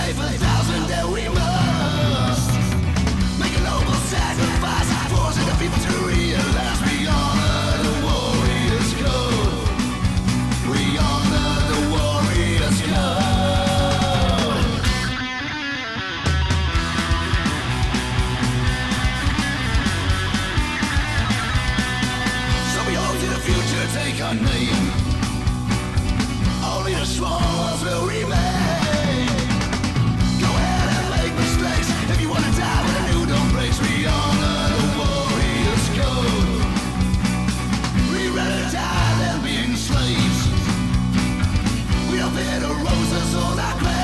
slave for 1,000 that we must make a noble sacrifice, forcing the people to realize we honor the warrior's code. We honor the warrior's code. So behold to the future, take our name. Only the strong ones will remain. Go ahead and make mistakes if you wanna die when a new dawn breaks. We honor the warrior's code. We'd rather die than being slaves. We don't fear the roses on our graves.